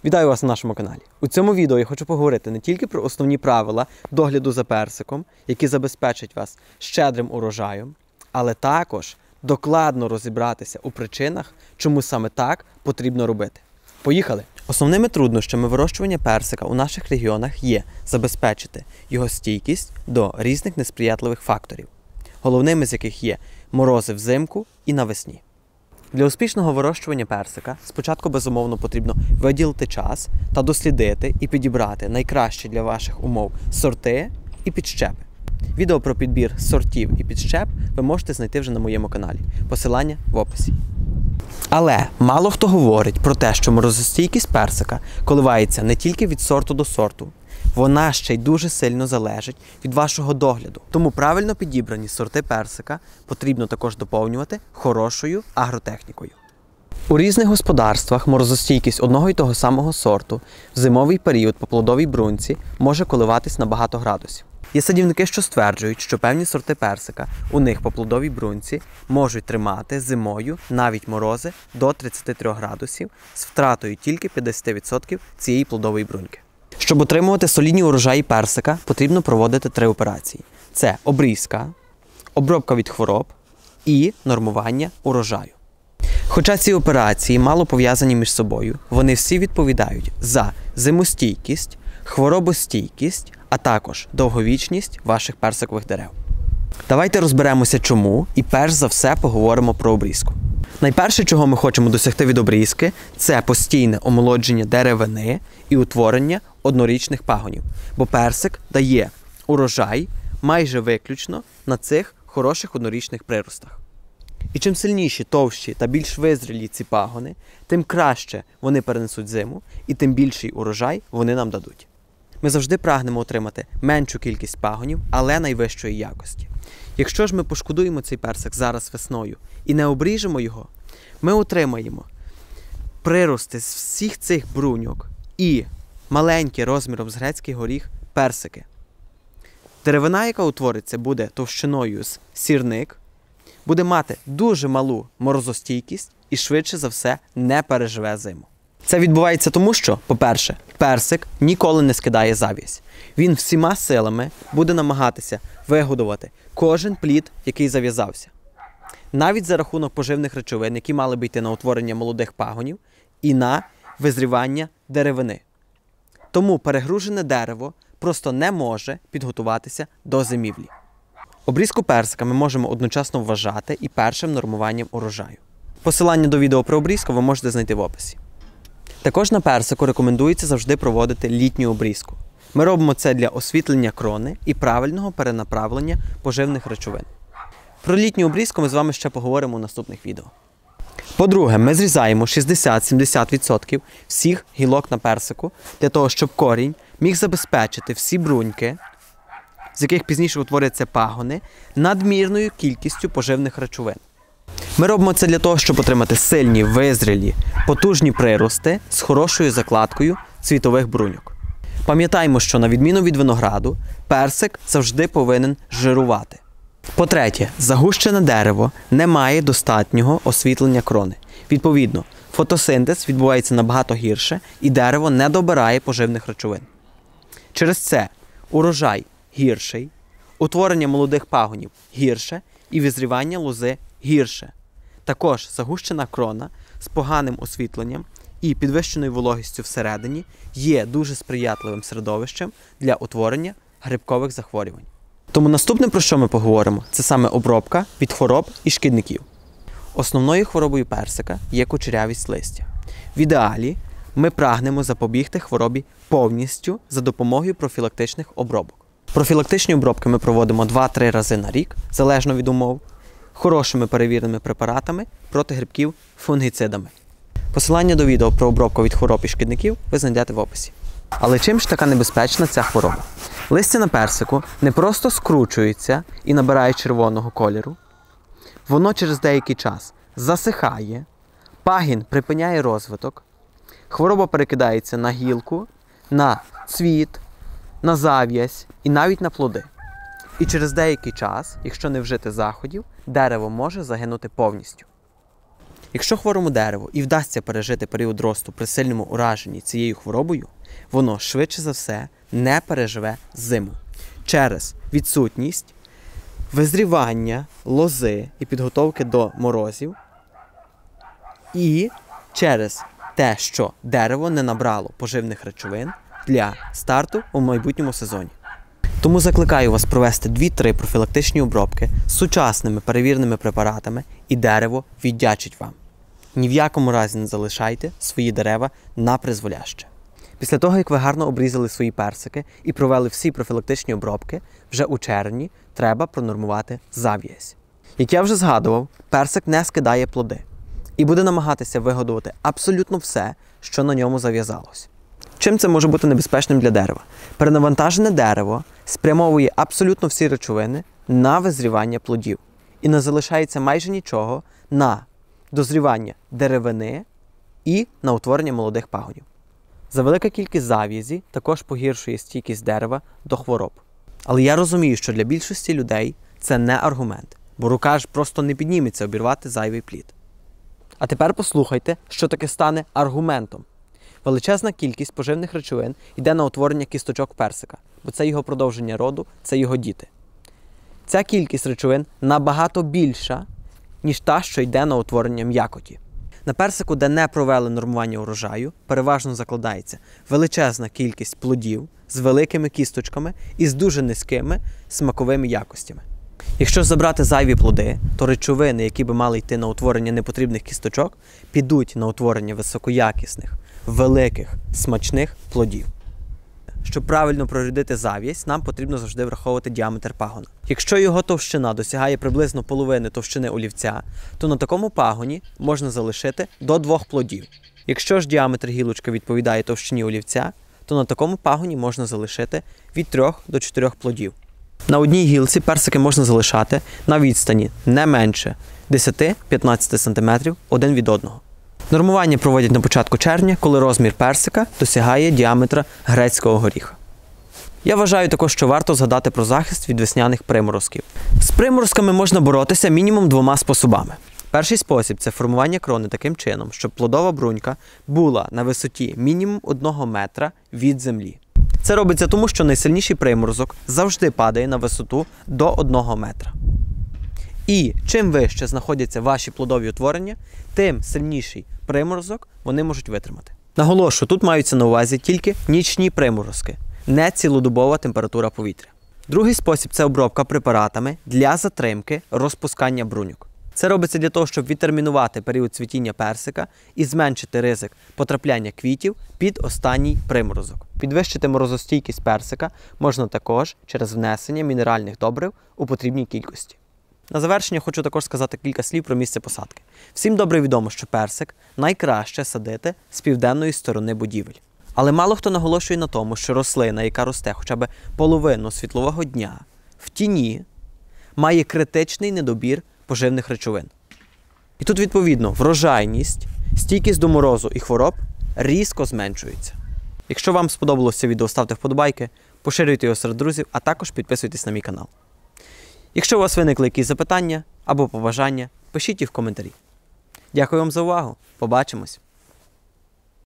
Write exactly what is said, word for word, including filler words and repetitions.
Вітаю вас на нашому каналі. У цьому відео я хочу поговорити не тільки про основні правила догляду за персиком, які забезпечать вас щедрим урожаєм, але також докладно розібратися у причинах, чому саме так потрібно робити. Поїхали! Основними труднощами вирощування персика у наших регіонах є забезпечити його стійкість до різних несприятливих факторів, головними з яких є морози взимку і навесні. Для успішного вирощування персика спочатку, безумовно, потрібно виділити час та дослідити і підібрати найкращі для ваших умов сорти і підщепи. Відео про підбір сортів і підщеп ви можете знайти вже на моєму каналі. Посилання в описі. Але мало хто говорить про те, що морозостійкість персика коливається не тільки від сорту до сорту, вона ще й дуже сильно залежить від вашого догляду. Тому правильно підібрані сорти персика потрібно також доповнювати хорошою агротехнікою. У різних господарствах морозостійкість одного й того самого сорту в зимовий період по плодовій бруньці може коливатись на багато градусів. Є садівники, що стверджують, що певні сорти персика у них по плодовій бруньці можуть тримати зимою навіть морози до тридцяти трьох градусів з втратою тільки п'ятдесят відсотків цієї плодової бруньки. Щоб отримувати солідні урожаї персика, потрібно проводити три операції. Це обрізка, обробка від хвороб і нормування урожаю. Хоча ці операції мало пов'язані між собою, вони всі відповідають за зимостійкість, хворобостійкість, а також довговічність ваших персикових дерев. Давайте розберемося чому і перш за все поговоримо про обрізку. Найперше, чого ми хочемо досягти від обрізки, це постійне омолодження деревини і утворення однорічних пагонів, бо персик дає урожай майже виключно на цих хороших однорічних приростах. І чим сильніші, товщі та більш визрілі ці пагони, тим краще вони перенесуть зиму і тим більший урожай вони нам дадуть. Ми завжди прагнемо отримати меншу кількість пагонів, але найвищої якості. Якщо ж ми пошкодуємо цей персик зараз весною і не обріжемо його, ми отримаємо прирости з всіх цих бруньок і маленькі розміром з грецький горіх персики. Деревина, яка утвориться, буде товщиною з сірник, буде мати дуже малу морозостійкість і швидше за все не переживе зиму. Це відбувається тому, що, по-перше, персик ніколи не скидає зав'язь. Він всіма силами буде намагатися вигодувати кожен плід, який зав'язався. Навіть за рахунок поживних речовин, які мали би йти на утворення молодих пагонів і на визрівання деревини. Тому перегружене дерево просто не може підготуватися до зимівлі. Обрізку персика ми можемо одночасно вважати і першим нормуванням урожаю. Посилання до відео про обрізку ви можете знайти в описі. Також на персику рекомендується завжди проводити літню обрізку. Ми робимо це для освітлення крони і правильного перенаправлення поживних речовин. Про літню обрізку ми з вами ще поговоримо у наступних відео. По-друге, ми зрізаємо шістдесят-сімдесят відсотків всіх гілок на персику для того, щоб корінь міг забезпечити всі бруньки, з яких пізніше утворяться пагони, надмірною кількістю поживних речовин. Ми робимо це для того, щоб отримати сильні, визрілі, потужні прирости з хорошою закладкою цвітових бруньок. Пам'ятаємо, що на відміну від винограду, персик завжди повинен жирувати. По-третє, загущене дерево не має достатнього освітлення крони. Відповідно, фотосинтез відбувається набагато гірше і дерево не добирає поживних речовин. Через це урожай гірший, утворення молодих пагонів гірше і визрівання лози гірше. Також загущена крона з поганим освітленням і підвищеною вологістю всередині є дуже сприятливим середовищем для утворення грибкових захворювань. Тому наступне, про що ми поговоримо, це саме обробка від хвороб і шкідників. Основною хворобою персика є кучерявість листя. В ідеалі ми прагнемо запобігти хворобі повністю за допомогою профілактичних обробок. Профілактичні обробки ми проводимо два-три рази на рік, залежно від умов, хорошими перевіреними препаратами проти грибків фунгіцидами. Посилання до відео про обробку від хвороб і шкідників ви знайдете в описі. Але чим ж така небезпечна ця хвороба? Листя на персику не просто скручується і набирає червоного кольору. Воно через деякий час засихає, пагін припиняє розвиток, хвороба перекидається на гілку, на цвіт, на зав'язь і навіть на плоди. І через деякий час, якщо не вжити заходів, дерево може загинути повністю. Якщо хворому дереву і вдасться пережити період росту при сильному ураженні цією хворобою, воно швидше за все не переживе зиму через відсутність визрівання лози і підготовки до морозів, і через те, що дерево не набрало поживних речовин для старту у майбутньому сезоні. Тому закликаю вас провести дві-три профілактичні обробки з сучасними перевіреними препаратами, і дерево віддячить вам. Ні в якому разі не залишайте свої дерева на призволяще. Після того, як ви гарно обрізали свої персики і провели всі профілактичні обробки, вже у червні треба пронормувати зав'язь. Як я вже згадував, персик не скидає плоди і буде намагатися вигодувати абсолютно все, що на ньому зав'язалось. Чим це може бути небезпечним для дерева? Перенавантажене дерево спрямовує абсолютно всі речовини на визрівання плодів і не залишається майже нічого на дозрівання деревини і на утворення молодих пагонів. Завелика кількість зав'язі також погіршує стійкість дерева до хвороб. Але я розумію, що для більшості людей це не аргумент, бо рука ж просто не підніметься обірвати зайвий плід. А тепер послухайте, що таке стане аргументом. Величезна кількість поживних речовин йде на утворення кісточок персика, бо це його продовження роду, це його діти. Ця кількість речовин набагато більша, ніж та, що йде на утворення м'якоті. На персику, де не провели нормування урожаю, переважно закладається величезна кількість плодів з великими кісточками і з дуже низькими смаковими якостями. Якщо забрати зайві плоди, то речовини, які би мали йти на утворення непотрібних кісточок, підуть на утворення високоякісних, великих, смачних плодів. Щоб правильно прорядити зав'язь, нам потрібно завжди враховувати діаметр пагона. Якщо його товщина досягає приблизно половини товщини олівця, то на такому пагоні можна залишити до двох плодів. Якщо ж діаметр гілочки відповідає товщині олівця, то на такому пагоні можна залишити від трьох до чотирьох плодів. На одній гілці персики можна залишати на відстані не менше десять-п'ятнадцять сантиметрів один від одного. Нормування проводять на початку червня, коли розмір персика досягає діаметра грецького горіха. Я вважаю також, що варто згадати про захист від весняних приморозків. З приморозками можна боротися мінімум двома способами. Перший спосіб – це формування крони таким чином, щоб плодова брунька була на висоті мінімум одного метра від землі. Це робиться тому, що найсильніший приморозок завжди падає на висоту до одного метра. І чим вище знаходяться ваші плодові утворення, тим сильніший приморозок вони можуть витримати. Наголошую, тут маються на увазі тільки нічні приморозки, не цілодобова температура повітря. Другий спосіб – це обробка препаратами для затримки розпускання бруньок. Це робиться для того, щоб відтермінувати період цвітіння персика і зменшити ризик потрапляння квітів під останній приморозок. Підвищити морозостійкість персика можна також через внесення мінеральних добрив у потрібній кількості. На завершення хочу також сказати кілька слів про місце посадки. Всім добре відомо, що персик найкраще садити з південної сторони будівель. Але мало хто наголошує на тому, що рослина, яка росте хоча б половину світлового дня в тіні, має критичний недобір поживних речовин. І тут, відповідно, врожайність, стійкість до морозу і хвороб різко зменшується. Якщо вам сподобалося відео, ставте вподобайки, поширюйте його серед друзів, а також підписуйтесь на мій канал. Якщо у вас виникли якісь запитання або побажання, пишіть їх в коментарі. Дякую вам за увагу. Побачимось!